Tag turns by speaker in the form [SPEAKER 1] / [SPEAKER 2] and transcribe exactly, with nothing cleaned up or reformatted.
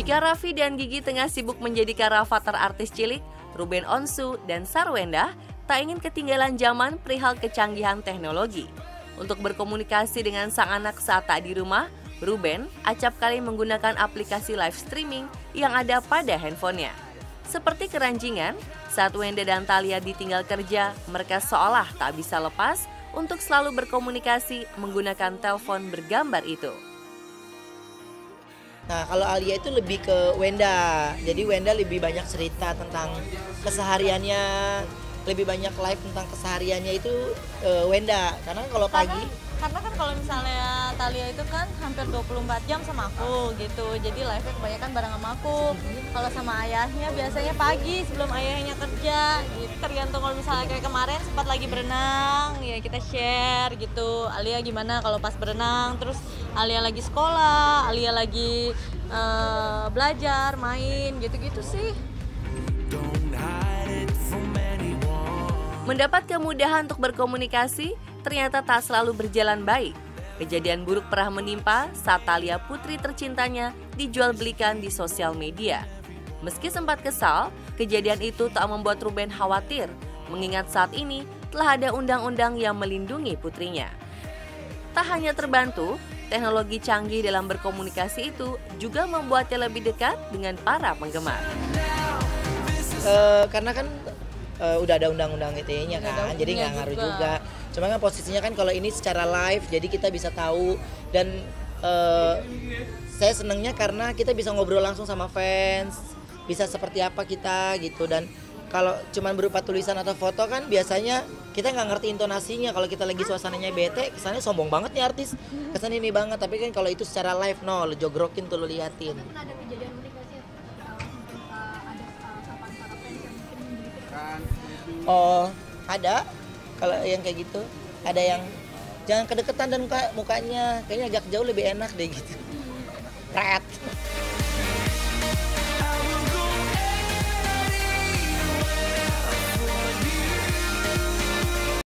[SPEAKER 1] Jika Raffi dan Gigi tengah sibuk menjadikan Rafathar artis cilik, Ruben Onsu dan Sarwenda tak ingin ketinggalan zaman perihal kecanggihan teknologi. Untuk berkomunikasi dengan sang anak saat tak di rumah, Ruben acap kali menggunakan aplikasi live streaming yang ada pada handphonenya. Seperti keranjingan, saat Wenda dan Thalia ditinggal kerja, mereka seolah tak bisa lepas untuk selalu berkomunikasi menggunakan telepon bergambar itu.
[SPEAKER 2] Nah, kalau Alia itu lebih ke Wenda. Jadi Wenda lebih banyak cerita tentang kesehariannya, lebih banyak live tentang kesehariannya itu uh, Wenda. Karena kalau pagi
[SPEAKER 3] karena, karena kan kalau misalnya Thalia itu kan hampir dua puluh empat jam sama aku gitu. Jadi live-nya kebanyakan bareng sama aku. Kalau sama ayahnya biasanya pagi sebelum ayahnya kerja gitu. Tergantung kalau misalnya kayak kemarin sempat lagi berenang, ya kita share gitu. Alia gimana kalau pas berenang, terus Alia lagi sekolah, Alia lagi uh, belajar, main gitu-gitu sih.
[SPEAKER 1] Mendapat kemudahan untuk berkomunikasi ternyata tak selalu berjalan baik. Kejadian buruk pernah menimpa saat Thalia, putri tercintanya, dijual belikan di sosial media. Meski sempat kesal, kejadian itu tak membuat Ruben khawatir, mengingat saat ini telah ada undang-undang yang melindungi putrinya. Tak hanya terbantu, teknologi canggih dalam berkomunikasi itu juga membuatnya lebih dekat dengan para penggemar.
[SPEAKER 2] Uh, karena kan uh, udah ada undang-undang I T E-nya kan, jadi nggak ngaruh juga. juga. Cuma kan posisinya kan kalau ini secara live, jadi kita bisa tahu dan uh, saya senangnya karena kita bisa ngobrol langsung sama fans, bisa seperti apa kita gitu. Dan kalau cuman berupa tulisan atau foto kan biasanya kita nggak ngerti intonasinya. Kalau kita lagi suasananya bete, kesannya sombong banget nih artis, kesannya ini banget. Tapi kan kalau itu secara live, no, lo jogrokin tuh, lo liatin.
[SPEAKER 4] Ada kejadian unik gak sih? Ada sapaan para fans yang mungkin menggigit?
[SPEAKER 2] Oh, ada. Kalau yang kayak gitu, ada yang jangan kedekatan dan muka, mukanya kayaknya agak jauh lebih enak deh gitu. Red.